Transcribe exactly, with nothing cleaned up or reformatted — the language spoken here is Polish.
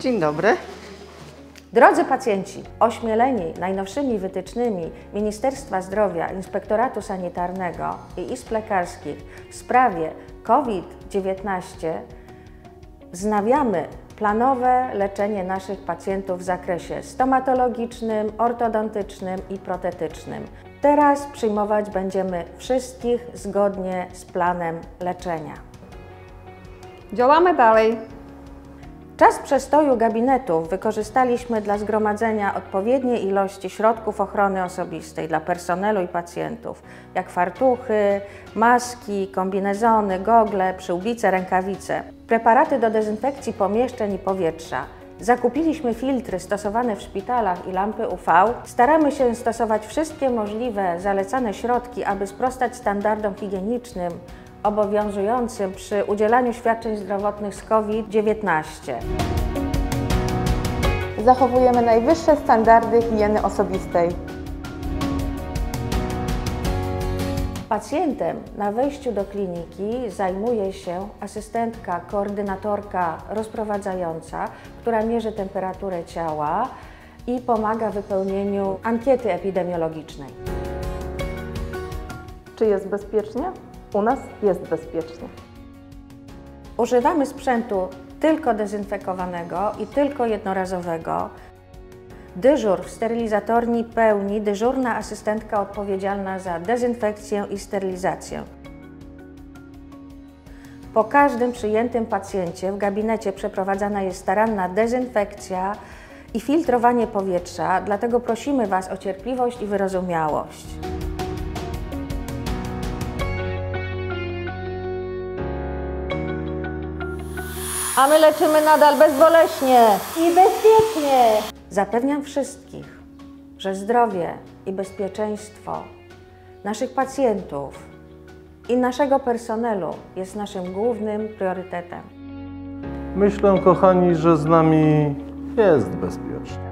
Dzień dobry. Drodzy pacjenci, ośmieleni najnowszymi wytycznymi Ministerstwa Zdrowia, Inspektoratu Sanitarnego i izb lekarskich w sprawie COVID dziewiętnaście, wznawiamy planowe leczenie naszych pacjentów w zakresie stomatologicznym, ortodontycznym i protetycznym. Teraz przyjmować będziemy wszystkich zgodnie z planem leczenia. Działamy dalej. Czas przestoju gabinetów wykorzystaliśmy dla zgromadzenia odpowiedniej ilości środków ochrony osobistej dla personelu i pacjentów, jak fartuchy, maski, kombinezony, gogle, przyłbice, rękawice, preparaty do dezynfekcji pomieszczeń i powietrza. Zakupiliśmy filtry stosowane w szpitalach i lampy U V. Staramy się stosować wszystkie możliwe zalecane środki, aby sprostać standardom higienicznym obowiązującym przy udzielaniu świadczeń zdrowotnych z COVID dziewiętnaście. Zachowujemy najwyższe standardy higieny osobistej. Pacjentem na wejściu do kliniki zajmuje się asystentka, koordynatorka rozprowadzająca, która mierzy temperaturę ciała i pomaga w wypełnieniu ankiety epidemiologicznej. Czy jest bezpiecznie? U nas jest bezpiecznie. Używamy sprzętu tylko dezynfekowanego i tylko jednorazowego. Dyżur w sterylizatorni pełni dyżurna asystentka odpowiedzialna za dezynfekcję i sterylizację. Po każdym przyjętym pacjencie w gabinecie przeprowadzana jest staranna dezynfekcja i filtrowanie powietrza, dlatego prosimy Was o cierpliwość i wyrozumiałość. A my leczymy nadal bezboleśnie i bezpiecznie. Zapewniam wszystkich, że zdrowie i bezpieczeństwo naszych pacjentów i naszego personelu jest naszym głównym priorytetem. Myślę, kochani, że z nami jest bezpiecznie.